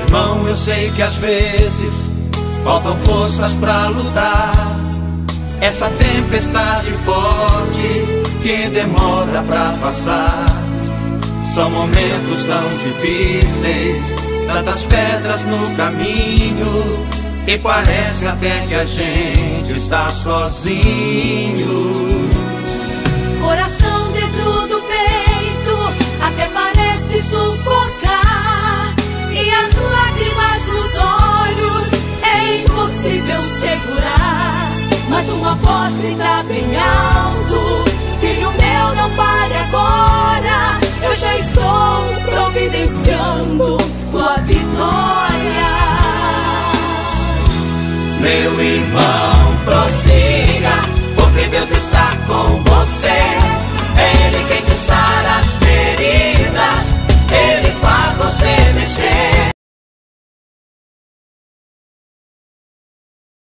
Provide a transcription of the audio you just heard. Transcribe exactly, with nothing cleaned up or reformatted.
irmão, eu sei que às vezes faltam forças pra lutar. Essa tempestade forte que demora pra passar. São momentos tão difíceis, tantas pedras no caminho, e parece até que a gente está sozinho. Coração dentro do peito, até parece sufocar, e as lágrimas nos olhos é impossível segurar. Mas uma voz grita bem alto: filho meu, não pare agora, eu já estou providenciando tua vitória. Meu irmão,